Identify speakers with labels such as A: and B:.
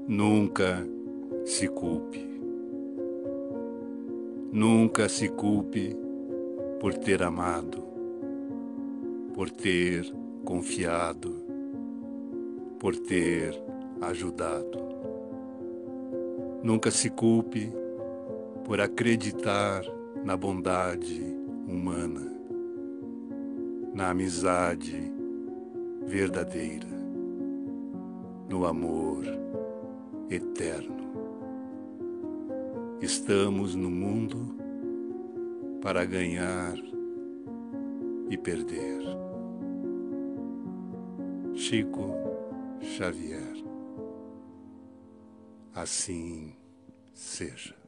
A: Nunca se culpe. Nunca se culpe por ter amado, por ter confiado, por ter ajudado. Nunca se culpe por acreditar na bondade humana, na amizade verdadeira, no amor eterno. Estamos no mundo para ganhar e perder. Chico Xavier. Assim seja.